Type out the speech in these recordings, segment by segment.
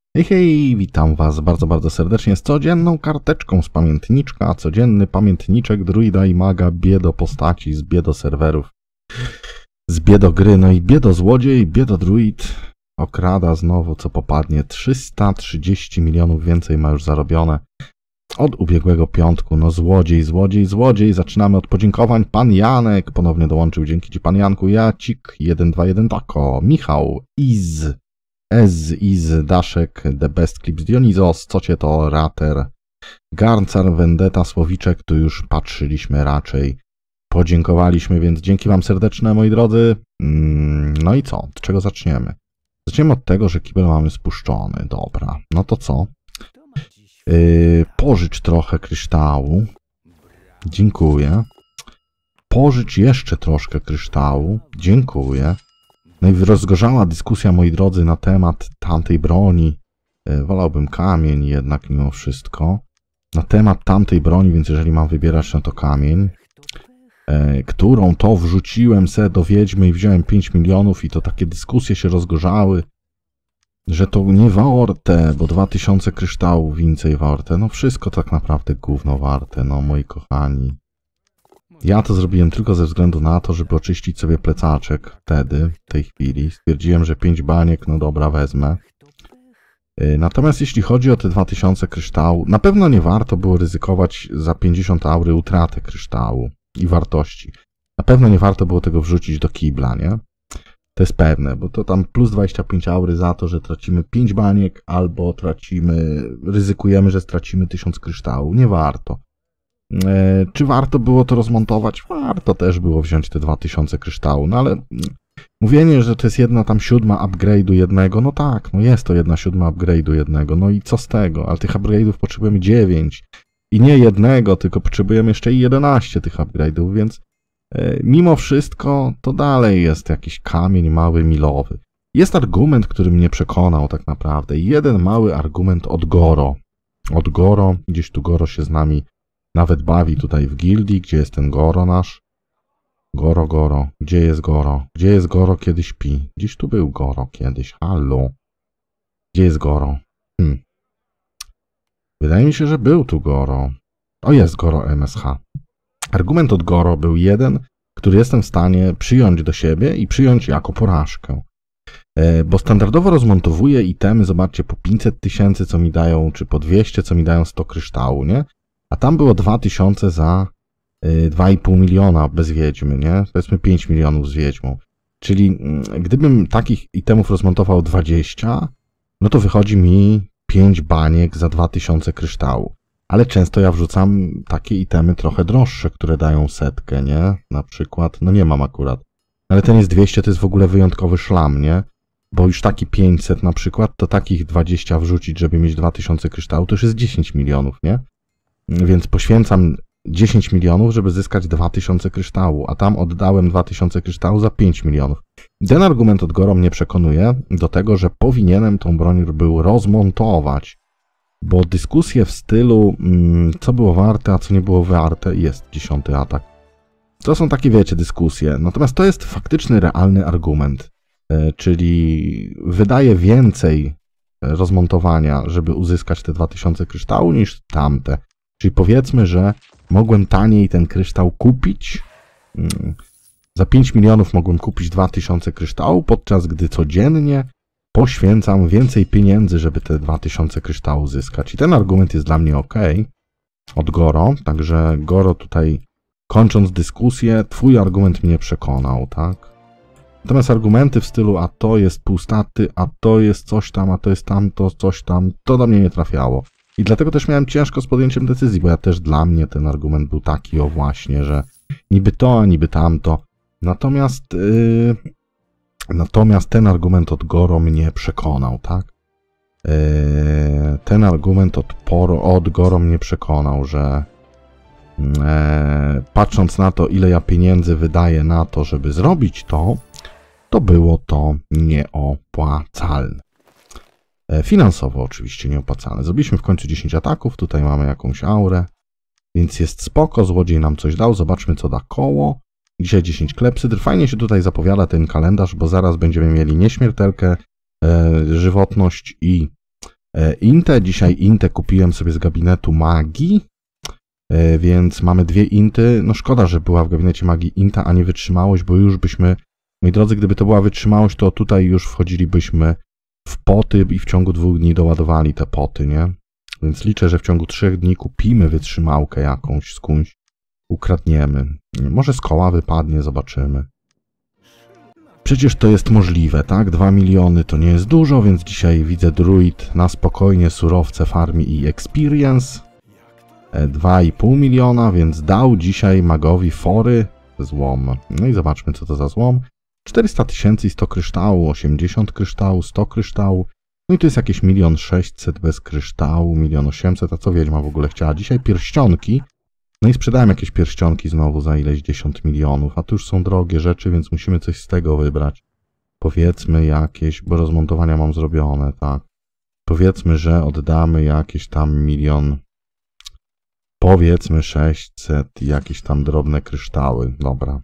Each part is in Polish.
Hej, hej, witam was bardzo, bardzo serdecznie z codzienną karteczką z pamiętniczka, codzienny pamiętniczek druida i maga, biedo postaci z biedo serwerów, z biedo gry, no i biedo złodziej, biedo druid okrada znowu co popadnie, 330 milionów więcej ma już zarobione od ubiegłego piątku, no złodziej, zaczynamy od podziękowań, pan Janek ponownie dołączył, dzięki ci pan Janku, Jacik, 121 Tako, Michał, Iz, Daszek, The Best Clips, Dionizos, co cię to, Rater, Garncar, Vendetta, Słowiczek, tu już patrzyliśmy raczej, podziękowaliśmy, więc dzięki wam serdeczne, moi drodzy. No i co, od czego zaczniemy? Zaczniemy od tego, że kibel mamy spuszczony, dobra, no to co? Pożycz trochę kryształu, dziękuję, pożycz jeszcze troszkę kryształu, dziękuję. No i rozgorzała dyskusja, moi drodzy, na temat tamtej broni. Wolałbym kamień jednak mimo wszystko. Na temat tamtej broni, więc jeżeli mam wybierać, no to kamień. Którą to wrzuciłem se do wiedźmy i wziąłem 5 milionów i to takie dyskusje się rozgorzały, że to nie warte, bo 2000 kryształów więcej warte. No wszystko tak naprawdę gówno warte, no moi kochani. Ja to zrobiłem tylko ze względu na to, żeby oczyścić sobie plecaczek wtedy, w tej chwili. Stwierdziłem, że 5 baniek, no dobra, wezmę. Natomiast jeśli chodzi o te 2000 kryształu, na pewno nie warto było ryzykować za 50 aury utratę kryształu i wartości. Na pewno nie warto było tego wrzucić do kibla, nie? To jest pewne, bo to tam plus 25 aury za to, że tracimy 5 baniek, albo ryzykujemy, że stracimy 1000 kryształu. Nie warto. Czy warto było to rozmontować? Warto też było wziąć te 2000 kryształu, no ale mówienie, że to jest 1/7 upgrade'u jednego, no tak, no jest to 1/7 upgrade'u jednego, no i co z tego? Ale tych upgrade'ów potrzebujemy 9 i nie jednego, tylko potrzebujemy jeszcze i 11 tych upgrade'ów, więc mimo wszystko to dalej jest jakiś kamień mały, milowy. Jest argument, który mnie przekonał tak naprawdę, jeden mały argument od Goro. Od Goro, gdzieś tu Goro się z nami nawet bawi tutaj w gildii. Gdzie jest ten Goro nasz? Goro. Gdzie jest Goro? Gdzie jest Goro, kiedy śpi? Gdzieś tu był Goro kiedyś. Halo. Gdzie jest Goro? Wydaje mi się, że był tu Goro. O, jest Goro MSH. Argument od Goro był jeden, który jestem w stanie przyjąć do siebie i przyjąć jako porażkę. Bo standardowo rozmontowuję itemy, zobaczcie, po 500 000, co mi dają, czy po 200, co mi dają 100 kryształu, nie? A tam było 2000 za 2,5 miliona bez wiedźmy, nie? Powiedzmy 5 milionów z wiedźmą. Czyli gdybym takich itemów rozmontował 20, no to wychodzi mi 5 baniek za 2000 kryształu. Ale często ja wrzucam takie itemy trochę droższe, które dają 100, nie? Na przykład, no nie mam akurat. Ale ten jest 200, to jest w ogóle wyjątkowy szlam, nie? Bo już taki 500 na przykład, to takich 20 wrzucić, żeby mieć 2000 kryształu, to już jest 10 milionów, nie? Więc poświęcam 10 milionów, żeby zyskać 2000 kryształu, a tam oddałem 2000 kryształu za 5 milionów. Ten argument od Goro mnie przekonuje do tego, że powinienem tą broń był rozmontować, bo dyskusje w stylu co było warte, a co nie było warte, jest 10 atak. To są takie, wiecie, dyskusje. Natomiast to jest faktyczny, realny argument, czyli wydaje więcej rozmontowania, żeby uzyskać te 2000 kryształu niż tamte. Czyli powiedzmy, że mogłem taniej ten kryształ kupić. Za 5 milionów mogłem kupić 2000 kryształu, podczas gdy codziennie poświęcam więcej pieniędzy, żeby te 2000 kryształu zyskać. I ten argument jest dla mnie ok od Goro. Także Goro tutaj, kończąc dyskusję, twój argument mnie przekonał, tak? Natomiast argumenty w stylu a to jest półstaty, a to jest coś tam, a to jest tamto, coś tam, to do mnie nie trafiało. I dlatego też miałem ciężko z podjęciem decyzji, bo ja też dla mnie ten argument był taki, o właśnie, że niby to, a niby tamto. Natomiast ten argument od Goro mnie przekonał, tak? Ten argument od Goro mnie przekonał, że patrząc na to, ile ja pieniędzy wydaję na to, żeby zrobić to, to było to nieopłacalne. Finansowo oczywiście nieopłacalne. Zrobiliśmy w końcu 10 ataków, tutaj mamy jakąś aurę, więc jest spoko, złodziej nam coś dał, zobaczmy co da koło. Dzisiaj 10 klepsydr. Fajnie się tutaj zapowiada ten kalendarz, bo zaraz będziemy mieli nieśmiertelkę, żywotność i Intę, dzisiaj Intę kupiłem sobie z gabinetu magii, więc mamy 2 Inty. No szkoda, że była w gabinecie magii Inta, a nie wytrzymałość, bo już byśmy, moi drodzy, gdyby to była wytrzymałość, to tutaj już wchodzilibyśmy w poty i w ciągu 2 dni doładowali te poty, nie? Więc liczę, że w ciągu 3 dni kupimy wytrzymałkę jakąś skądś, ukradniemy. Może z koła wypadnie, zobaczymy. Przecież to jest możliwe, tak? 2 miliony to nie jest dużo, więc dzisiaj widzę druid na spokojnie surowce farmi i experience. 2,5 miliona, więc dał dzisiaj magowi fory złom. No i zobaczmy, co to za złom. 400 000 i 100 kryształu, 80 kryształu, 100 kryształu. No i to jest jakieś 1 600 000 bez kryształu, 1 800 000. A co wiedźma w ogóle chciała? Dzisiaj pierścionki. No i sprzedałem jakieś pierścionki znowu za ileś 10 milionów. A tu już są drogie rzeczy, więc musimy coś z tego wybrać. Powiedzmy jakieś, bo rozmontowania mam zrobione, tak. Powiedzmy, że oddamy jakieś tam 1 000 000. Powiedzmy 600, jakieś tam drobne kryształy. Dobra.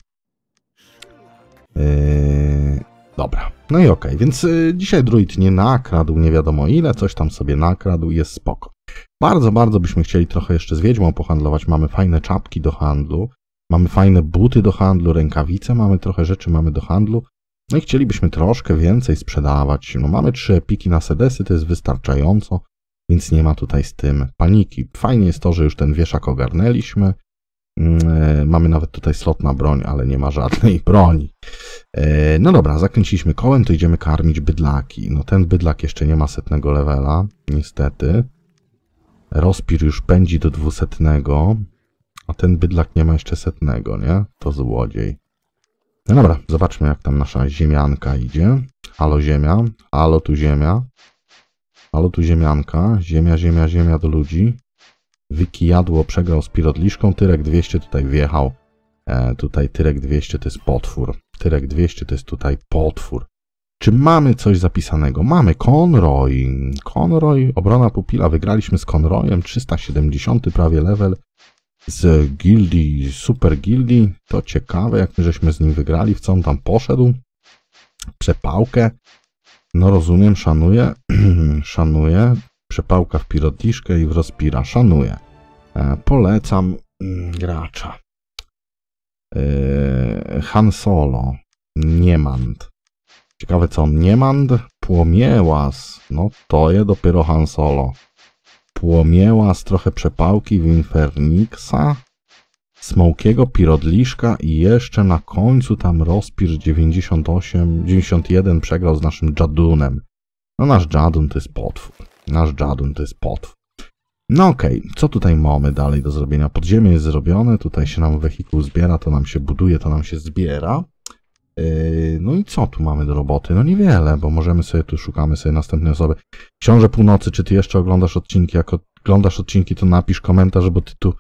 Dobra. No i okej, więc dzisiaj druid nie nakradł nie wiadomo ile, coś tam sobie nakradł i jest spoko. Bardzo, bardzo byśmy chcieli trochę jeszcze z wiedźmą pohandlować. Mamy fajne czapki do handlu, mamy fajne buty do handlu, rękawice mamy, trochę rzeczy mamy do handlu. No i chcielibyśmy troszkę więcej sprzedawać. No mamy 3 epiki na sedesy, to jest wystarczająco. Więc nie ma tutaj z tym paniki. Fajnie jest to, że już ten wieszak ogarnęliśmy. Mamy nawet tutaj slot na broń, ale nie ma żadnej broni. No dobra, zakręciliśmy kołem, to idziemy karmić bydlaki. No ten bydlak jeszcze nie ma 100 levela, niestety. Rozpir już pędzi do 200, a ten bydlak nie ma jeszcze 100, nie? To złodziej. No dobra, zobaczmy jak tam nasza ziemianka idzie. Halo ziemia, halo tu ziemia. Halo tu ziemianka, ziemia, ziemia, ziemia do ludzi. Wyki jadło, przegrał z pirodliszką, Tyrek 200 tutaj wjechał. Tutaj Tyrek 200 to jest potwór. Tyrek 200 to jest tutaj potwór. Czy mamy coś zapisanego? Mamy Conroy. Conroy, obrona pupila, wygraliśmy z Conroyem, 370 prawie level z gildii, super gildii. To ciekawe, jak my żeśmy z nim wygrali, w co on tam poszedł. Przepałkę. No rozumiem, szanuję, szanuję, przepałka w pirodliszkę i w rozpira, szanuję. Polecam gracza. Han Solo, Niemand. Ciekawe co on, Niemand, Płomiełas, no to je dopiero Han Solo. Płomiełas, trochę przepałki w Infernixa, Smokiego, pirodliszka i jeszcze na końcu tam rozpir 91 przegrał z naszym Jadunem. No nasz Jadun to jest potwór. Nasz Jadun to jest potwór. No okej, co tutaj mamy dalej do zrobienia? Podziemie jest zrobione, tutaj się nam wehikuł zbiera, to nam się buduje, to nam się zbiera. No i co tu mamy do roboty? No niewiele, bo możemy sobie tu, szukamy sobie następnej osoby. Książę Północy, czy ty jeszcze oglądasz odcinki? Jak oglądasz odcinki, to napisz komentarz, bo ty tu...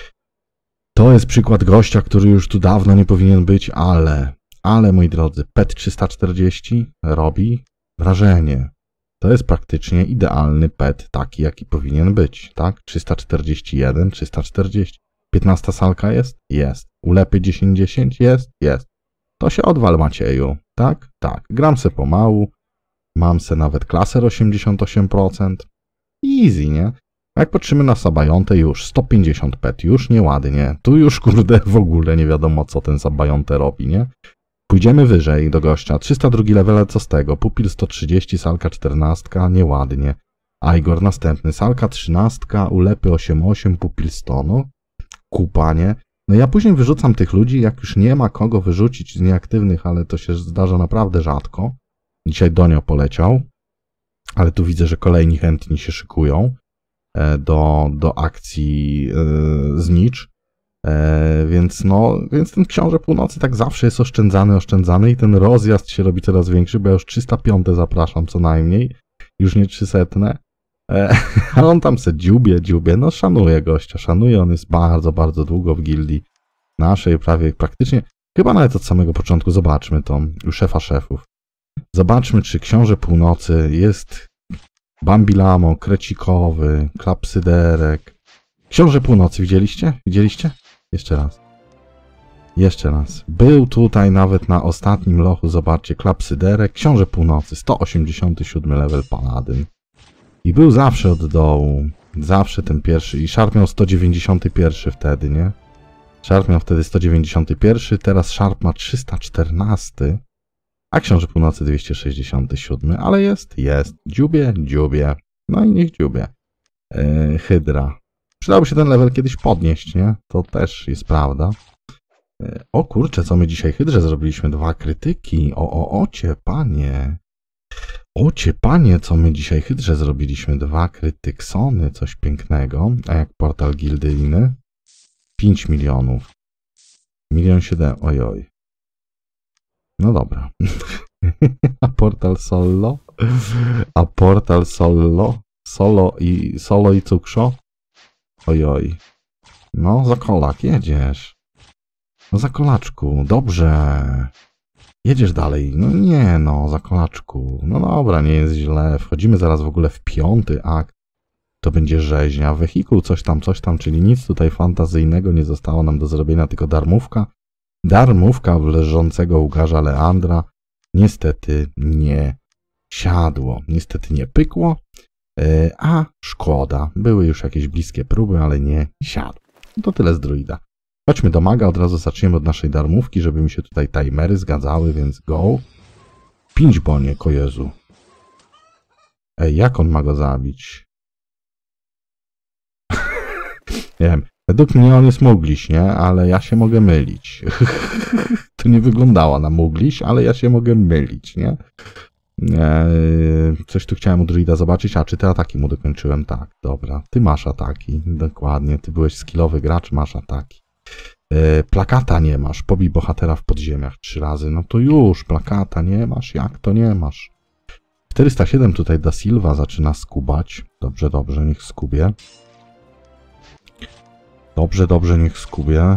To jest przykład gościa, który już tu dawno nie powinien być, ale moi drodzy, PET 340 robi wrażenie. To jest praktycznie idealny PET, taki jaki powinien być, tak? 341, 340. 15 salka jest? Jest. Ulepy 10-10? Jest? Jest. To się odwal, Macieju, tak? Tak. Gram se pomału, mam se nawet klaser 88%. Easy, nie? Jak patrzymy na Sabajontę, już 150 pet, już nieładnie. Tu już, kurde, w ogóle nie wiadomo, co ten Sabajontę robi, nie? Pójdziemy wyżej do gościa. 302 level, co z tego? Pupil 130, salka 14, nieładnie. Igor następny, salka 13, ulepy 88, pupil 100, no. Kupa, nie? No ja później wyrzucam tych ludzi, jak już nie ma kogo wyrzucić z nieaktywnych, ale to się zdarza naprawdę rzadko. Dzisiaj Donio poleciał, ale tu widzę, że kolejni chętni się szykują do akcji znicz. Więc ten Książę Północy tak zawsze jest oszczędzany i ten rozjazd się robi coraz większy, bo ja już 305 zapraszam co najmniej, już nie 300. A on tam se dziubie, no szanuję gościa, szanuję, on jest bardzo, bardzo długo w gildii naszej, prawie praktycznie, chyba nawet od samego początku. Zobaczmy to, u szefa szefów. Zobaczmy, czy Książę Północy jest Bambilamo, Krecikowy, Klapsyderek. Książę Północy, widzieliście? Widzieliście? Jeszcze raz. Jeszcze raz. Był tutaj nawet na ostatnim lochu, zobaczcie, Klapsyderek, Książę Północy, 187 level Paladyn. I był zawsze od dołu. Zawsze ten pierwszy. I Sharp miał 191 wtedy, nie? Sharp miał wtedy 191, teraz Sharp ma 314, a Książę Północy 267, ale jest. Dziubie. No i niech dziubie. Hydra. Przydałoby się ten level kiedyś podnieść, nie? To też jest prawda. O kurczę, co my dzisiaj Hydrze zrobiliśmy? 2 krytyki. Ocie panie. Ocie panie, co my dzisiaj Hydrze zrobiliśmy? 2 krytyksony, coś pięknego. A jak portal gildyjny? 5 milionów. 1,7 000 000. Ojoj. No dobra. A portal solo? A portal solo? Solo i cukrzo? Ojoj. No, za kolak jedziesz. No za kolaczku, dobrze. Jedziesz dalej. No nie, no, za kolaczku. No dobra, nie jest źle. Wchodzimy zaraz w ogóle w 5. akt. To będzie rzeźnia. Wehikuł, coś tam, czyli nic tutaj fantazyjnego nie zostało nam do zrobienia, tylko darmówka. Darmówka w leżącego łgarza Leandra. Niestety nie siadło. Niestety nie pykło. A szkoda. Były już jakieś bliskie próby, ale nie siadło. To tyle z druida. Chodźmy do maga, od razu zaczniemy od naszej darmówki, żeby mi się tutaj timery zgadzały, więc go. 5 boniek, o Jezu. Ej, jak on ma go zabić? Nie wiem, według mnie on jest mugliś, nie? Ale ja się mogę mylić. To nie wyglądało na mugliś, ale ja się mogę mylić, nie? Coś tu chciałem u druida zobaczyć, a czy te ataki mu dokończyłem? Tak, dobra. Ty masz ataki, dokładnie. Ty byłeś skillowy gracz, masz ataki. Plakata nie masz, pobij bohatera w podziemiach 3 razy. No to już, plakata nie masz, jak to nie masz? 407 tutaj Da Silva zaczyna skubać. Dobrze, niech skubie. Dobrze, niech skubie.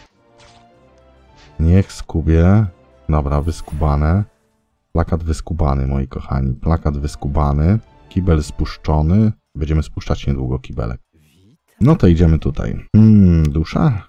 Niech skubie. Dobra, wyskubane. Plakat wyskubany, moi kochani. Plakat wyskubany. Kibel spuszczony. Będziemy spuszczać niedługo kibelek. No to idziemy tutaj. Dusza?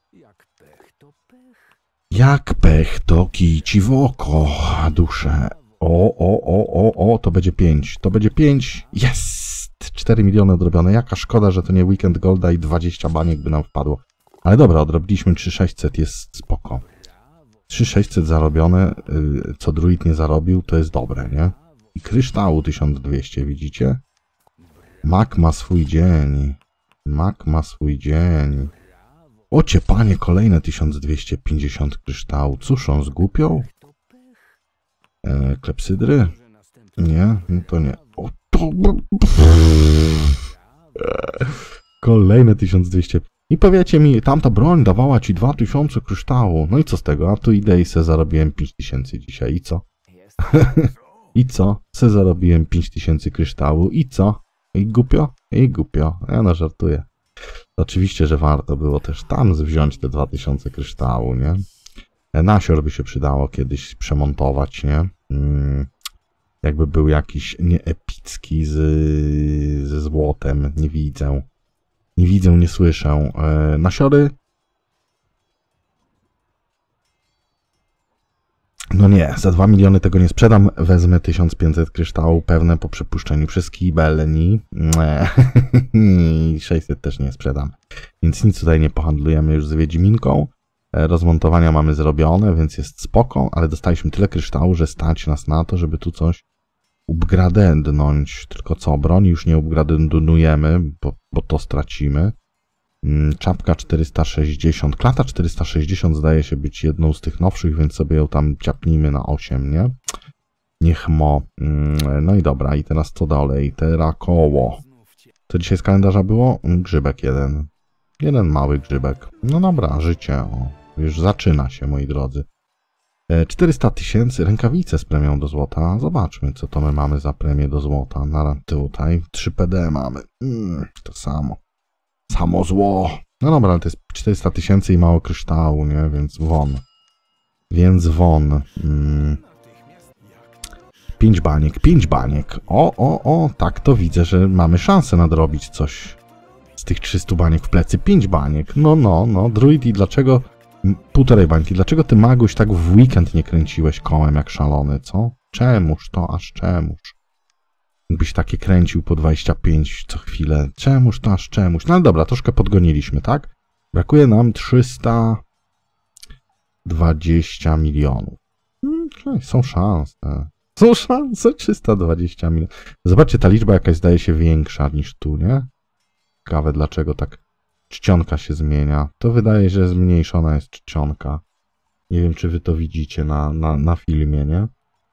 Jak pech, to kij ci w oko. Duszę. To będzie 5. To będzie 5. Jest! 4 miliony odrobione. Jaka szkoda, że to nie Weekend Golda i 20 baniek by nam wpadło. Ale dobra, odrobiliśmy 3600, jest spoko. 3600 zarobione, co druid nie zarobił, to jest dobre, nie? I kryształu 1200, widzicie? Mak ma swój dzień. Mak ma swój dzień. Ocie panie, kolejne 1250 kryształu. Cóż on zgłupiał? Klepsydry? Nie? No to nie. O, to... Kolejne 1200. I powiecie mi, tamta broń dawała ci 2000 kryształu. No i co z tego? A tu idę i se zarobiłem 5000 dzisiaj. I co? I co? Se zarobiłem 5000 kryształu. I co? I głupio? I głupio. Ja no żartuję. Oczywiście, że warto było też tam wziąć te 2000 kryształu, nie? Nasior by się przydało kiedyś przemontować, nie? Jakby był jakiś nieepicki ze złotem. Nie widzę. Nie widzę, nie słyszę. Nasiory? No nie, za 2 miliony tego nie sprzedam. Wezmę 1500 kryształu, pewne po przepuszczeniu przez kibelni. 600 też nie sprzedam. Więc nic tutaj nie pohandlujemy już z Wiedźminką. Rozmontowania mamy zrobione, więc jest spoko, ale dostaliśmy tyle kryształu, że stać nas na to, żeby tu coś upgradendnąć. Tylko co, broni już nie upgradendujemy, bo to stracimy. Czapka 460. Klata 460 zdaje się być jedną z tych nowszych, więc sobie ją tam ciapnijmy na 8, nie? Niech mo. No i dobra, i teraz co dalej? Terakoło. Co dzisiaj z kalendarza było? Grzybek jeden. Jeden mały grzybek. No dobra, życie. O, już zaczyna się, moi drodzy. 400 000. Rękawice z premią do złota. Zobaczmy, co to my mamy za premię do złota. Na tutaj 3 PD mamy. To samo. Samo zło. No dobra, ale to jest 400 000 i mało kryształu, nie? Więc won. Więc 5 baniek, 5 baniek. O, tak to widzę, że mamy szansę nadrobić coś z tych 300 baniek w plecy. 5 baniek. No. Druid, i dlaczego 1,5 bańki? Dlaczego ty, Maguś, tak w weekend nie kręciłeś kołem jak szalony, co? Czemuż to, aż czemuż? Jakbyś takie kręcił po 25 co chwilę. Czemuż to aż czemuś? No ale dobra, troszkę podgoniliśmy, tak? Brakuje nam 320 milionów. Są szanse. Są szanse 320 milionów. Zobaczcie, ta liczba jakaś zdaje się większa niż tu, nie? Ciekawe, dlaczego tak czcionka się zmienia. To wydaje się, że zmniejszona jest czcionka. Nie wiem, czy wy to widzicie na filmie, nie?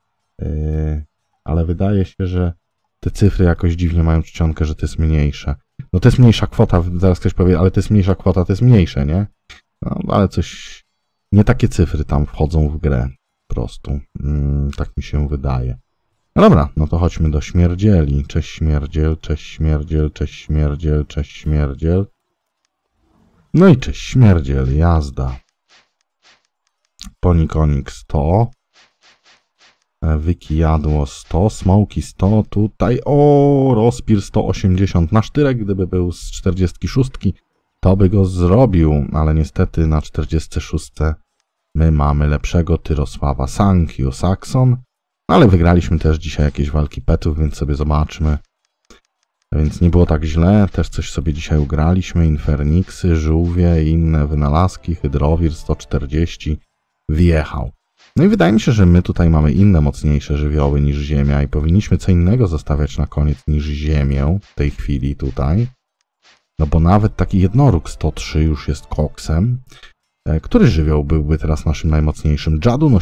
Ale wydaje się, że te cyfry jakoś dziwnie mają czcionkę, że to jest mniejsze. No to jest mniejsza kwota, zaraz ktoś powie, ale to jest mniejsza kwota, to jest mniejsze, nie? No, ale coś... Nie takie cyfry tam wchodzą w grę. Po prostu. Tak mi się wydaje. No dobra, no to chodźmy do śmierdzieli. Cześć śmierdziel, cześć śmierdziel, cześć śmierdziel, cześć śmierdziel. No i cześć śmierdziel, jazda. Ponikonik 100. Wykijadło 100, smoki 100, tutaj, o, rozpir 180 na sztyrek, gdyby był z 46, to by go zrobił, ale niestety na 46 my mamy lepszego Tyrosława Sankyu Saxon, ale wygraliśmy też dzisiaj jakieś walki petów, więc sobie zobaczmy. Więc nie było tak źle, też coś sobie dzisiaj ugraliśmy, Infernixy, żółwie i inne wynalazki, Hydrowir 140 wjechał. No i wydaje mi się, że my tutaj mamy inne, mocniejsze żywioły niż Ziemia i powinniśmy co innego zostawiać na koniec niż Ziemię w tej chwili tutaj. No bo nawet taki jednoróg 103 już jest koksem. Który żywioł byłby teraz naszym najmocniejszym? Jadun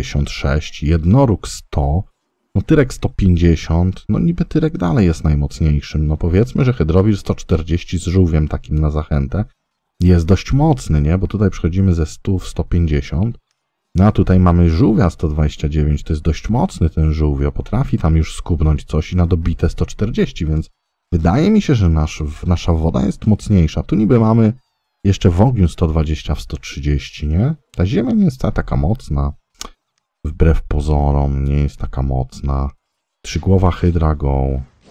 86, jednoróg 100, no Tyrek 150, no niby Tyrek dalej jest najmocniejszym. No powiedzmy, że Hydrowir 140 z żółwiem takim na zachętę jest dość mocny, nie? Bo tutaj przechodzimy ze 100 w 150. No a tutaj mamy żółwia 129, to jest dość mocny ten żółwio, potrafi tam już skubnąć coś i na dobite 140, więc wydaje mi się, że nasza woda jest mocniejsza. Tu niby mamy jeszcze w ogniu 120 w 130, nie? Ta ziemia nie jest taka mocna, wbrew pozorom nie jest taka mocna. Trzygłowa hydra go.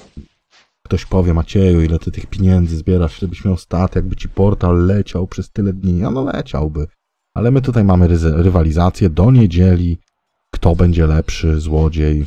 Ktoś powie, Macieju, ile ty tych pieniędzy zbierasz, żebyś miał stat, jakby ci portal leciał przez tyle dni. No leciałby. Ale my tutaj mamy rywalizację do niedzieli. Kto będzie lepszy złodziej?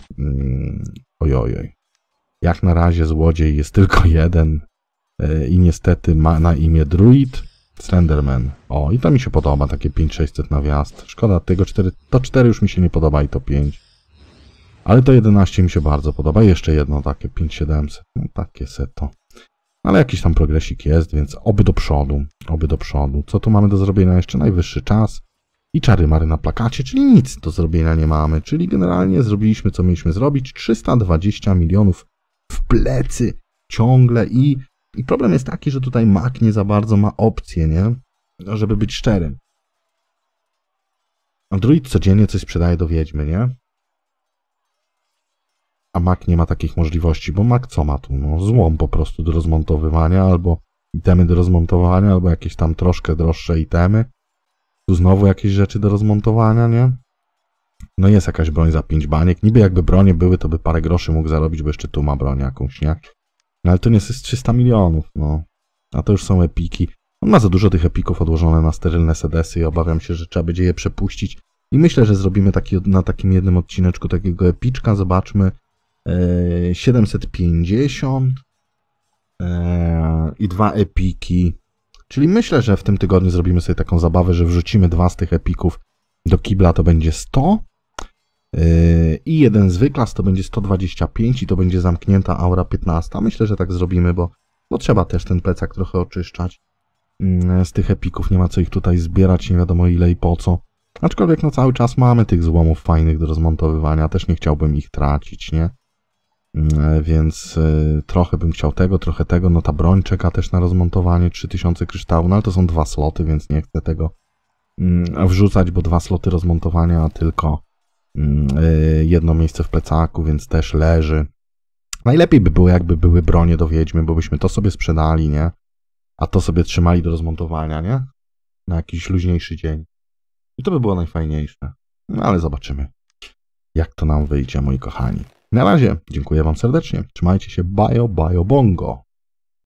Ojojoj. Jak na razie złodziej jest tylko jeden. I niestety ma na imię Druid Slenderman. O, i to mi się podoba, takie 5600 na wjazd. Szkoda tego 4. To 4 już mi się nie podoba i to 5. Ale to 11 mi się bardzo podoba. Jeszcze jedno takie 5700. No takie seto. Ale jakiś tam progresik jest, więc oby do przodu. Oby do przodu. Co tu mamy do zrobienia? Jeszcze najwyższy czas. I czary mary na plakacie, czyli nic do zrobienia nie mamy. Czyli generalnie zrobiliśmy, co mieliśmy zrobić. 320 milionów w plecy ciągle i problem jest taki, że tutaj Mac nie za bardzo ma opcję, nie? Żeby być szczerym. Android codziennie coś sprzedaje do Wiedźmy, nie? A Mac nie ma takich możliwości, bo Mac co ma tu? No złom po prostu do rozmontowywania, albo itemy do rozmontowania, albo jakieś tam troszkę droższe itemy. Tu znowu jakieś rzeczy do rozmontowania, nie? No jest jakaś broń za 5 baniek. Niby jakby bronie były, to by parę groszy mógł zarobić, bo jeszcze tu ma broń jakąś, nie? No ale to nie jest 300 milionów, no. A to już są epiki. On ma za dużo tych epików odłożone na sterylne sedesy i obawiam się, że trzeba będzie je przepuścić. I myślę, że zrobimy na takim jednym odcineczku takiego epiczka. Zobaczmy. 750 i 2 epiki. Czyli myślę, że w tym tygodniu zrobimy sobie taką zabawę, że wrzucimy 2 z tych epików do kibla, to będzie 100. I jeden zwyklas to będzie 125 i to będzie zamknięta aura 15. Myślę, że tak zrobimy, bo trzeba też ten plecak trochę oczyszczać. Z tych epików nie ma co ich tutaj zbierać, nie wiadomo ile i po co. Aczkolwiek no cały czas mamy tych złomów fajnych do rozmontowywania, też nie chciałbym ich tracić, nie? Więc trochę bym chciał tego, trochę tego. No ta broń czeka też na rozmontowanie, 3000 kryształów, no ale to są 2 sloty, więc nie chcę tego wrzucać, bo 2 sloty rozmontowania, a tylko jedno miejsce w plecaku, więc też leży. Najlepiej by było, jakby były bronie do Wiedźmy, bo byśmy to sobie sprzedali, nie? A to sobie trzymali do rozmontowania, nie? Na jakiś luźniejszy dzień. I to by było najfajniejsze. No ale zobaczymy, jak to nam wyjdzie, moi kochani. Na razie, dziękuję wam serdecznie. Trzymajcie się, bajo, bajo, bongo.